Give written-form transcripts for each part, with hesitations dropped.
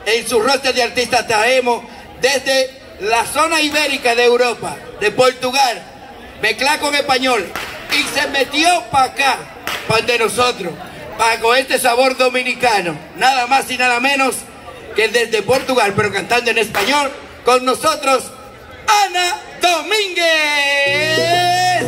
en su roster de artistas traemos desde la zona ibérica de Europa, de Portugal, mezclado con español, y se metió para acá, para de nosotros, con este sabor dominicano, nada más y nada menos que desde Portugal, pero cantando en español, con nosotros, Ana Domínguez.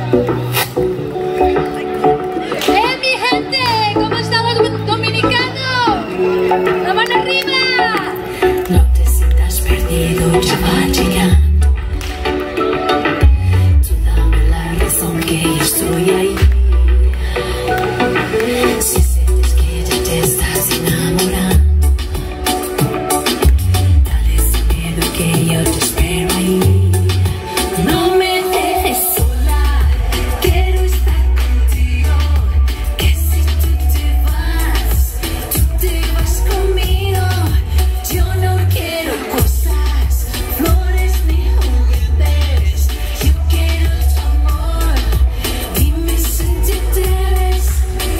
Mi gente, ¿cómo estamos, dominicanos? ¡La mano arriba! No te sientas perdido, ya va llegando. Tú dame la razón que yo estoy ahí. Si sientes que ya te estás enamorando, dale ese miedo que yo te espero ahí. No me dejes sola, quiero estar contigo. Que si tú te vas conmigo. Yo no quiero cosas, flores ni juguetes. Yo quiero tu amor, dime si te atreves.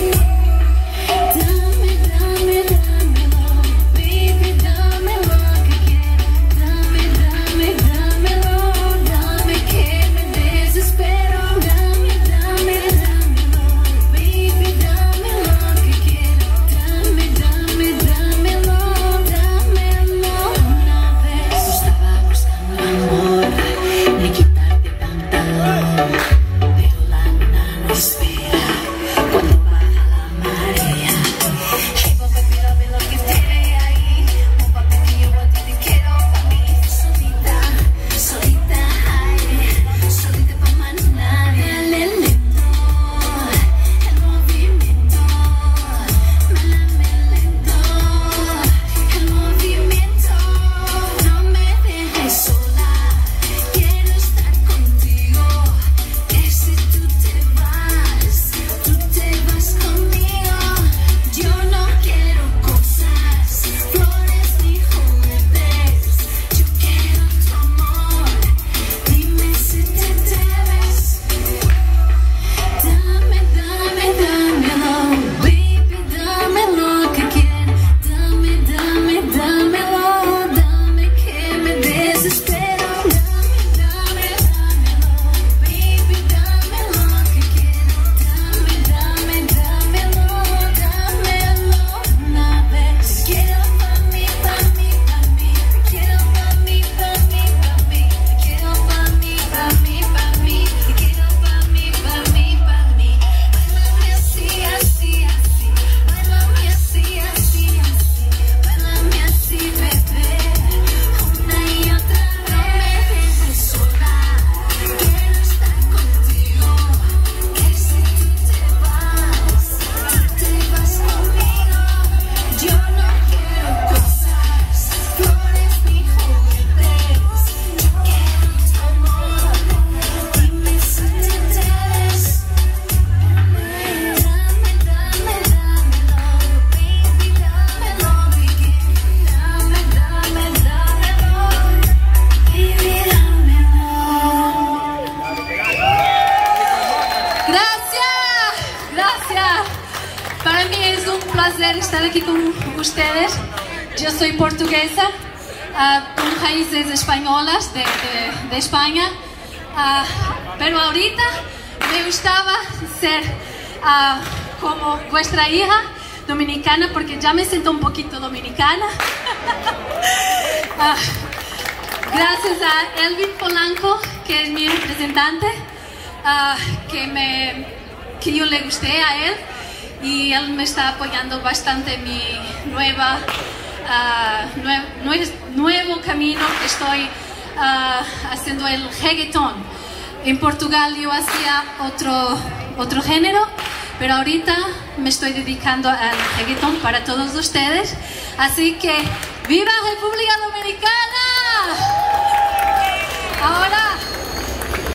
Dame, dámelo, baby, dame lo que quiero. Dámelo, dame que me desespero. Dame, dámelo, baby, dame lo que quiero. Dámelo, una vez. Estaba buscando amor, ni quitarte pantalón, pero la luna no espera cuando baja la marea. Hey, papi, mírame lo que tiene ahí. Un papel que yo a ti te quiero pa' mí. Solita, ay, solita pa' más nadie. Dale lento, el movimiento. Málame lento, el movimiento. No me dejes sola, quiero estar contigo. Que si tú te vas conmigo. Yo no quiero cosas, flores ni juguetes. Yo quiero tu amor, dime si te atreves. Dámelo, baby, dame lo que quiero. Dámelo, dame que me desespero. Dámelo, baby, dame lo que quiero. Dámelo, una vez. Quiero pa' mí, quiero pa' mí, quiero pa' mí, quiero pa' mí. Bailame así, bailame así, bebé. Una y otra vez. No me dejes sola, quiero estar contigo. Que si tú te vas conmigo. Yo no quiero cosas, flores ni juguetes. Yo quiero tu amor, dime si te atreves. Dámelo, baby, dámelo que quiero. Baby, dámelo. Gracias. Para mí es un placer estar aquí con ustedes. Yo soy portuguesa, con raíces españolas de España, pero ahorita me gustaba ser como vuestra hija dominicana, porque ya me siento un poquito dominicana. Gracias a Elvin Polanco, que es mi representante, que yo le gusté a él y él me está apoyando bastante en mi nuevo camino que estoy haciendo el reggaetón. En Portugal yo hacía otro género, pero ahorita me estoy dedicando al reggaetón para todos ustedes. Así que ¡viva República Dominicana! Ahora